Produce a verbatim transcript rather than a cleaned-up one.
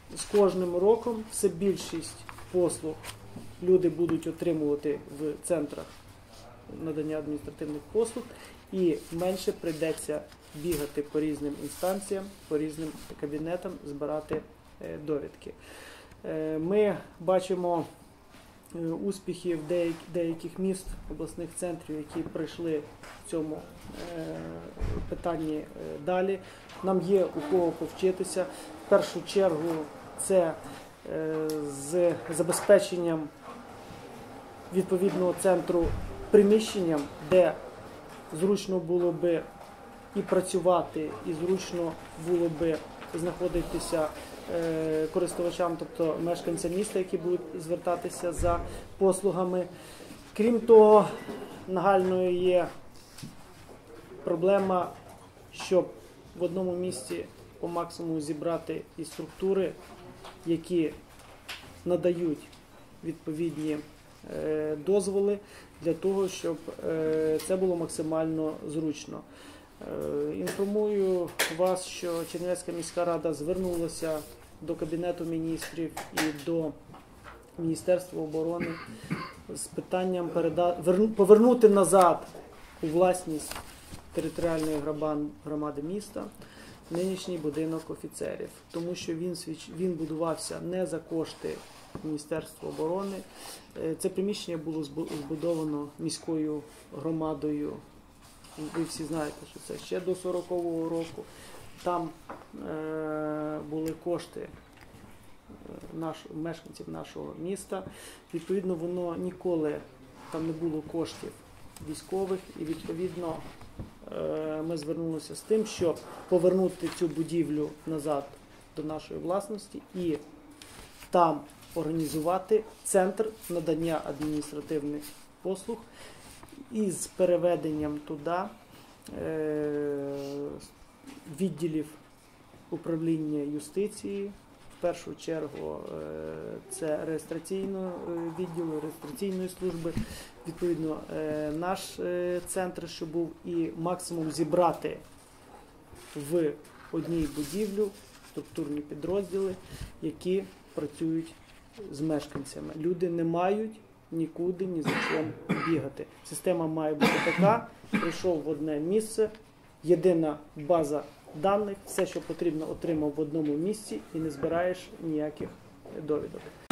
з кожним роком все більшість послуг люди будуть отримувати в центрах надання адміністративних послуг, і менше прийдеться бігати по різним інстанціям, по різним кабінетам, збирати довідки. Ми бачимо успіхи в деяких міст, обласних центрів, які прийшли в цьому питанні далі. Нам є у кого повчитися. В першу чергу це з забезпеченням відповідного центру приміщенням, де зручно було би і працювати, і зручно було би знаходитися користувачам, тобто мешканцям міста, які будуть звертатися за послугами. Крім того, нагальною є проблема, щоб в одному місці по максимуму зібрати і структури, які надають відповідні дозволи для того, щоб це було максимально зручно. Інформую вас, що Чернівецька міська рада звернулася до Кабінету міністрів і до Міністерства оборони з питанням повернути назад у власність територіальної громади міста нинішній будинок офіцерів, тому що він, він будувався не за кошти Міністерства оборони. Це приміщення було збудовано міською громадою. Ви всі знаєте, що це ще до сорокового року. Там е, були кошти наш, мешканців нашого міста. Відповідно, воно ніколи, там не було коштів військових. І, відповідно, е, ми звернулися з тим, щоб повернути цю будівлю назад до нашої власності і там організувати центр надання адміністративних послуг із переведенням туди відділів управління юстиції, в першу чергу це реєстраційного відділу, реєстраційної служби, відповідно наш центр, що був, і максимум зібрати в одній будівлі структурні підрозділи, які працюють з мешканцями. Люди не мають нікуди, ні за чим бігати. Система має бути така, прийшов в одне місце, єдина база даних, все, що потрібно, отримав в одному місці і не збираєш ніяких довідок.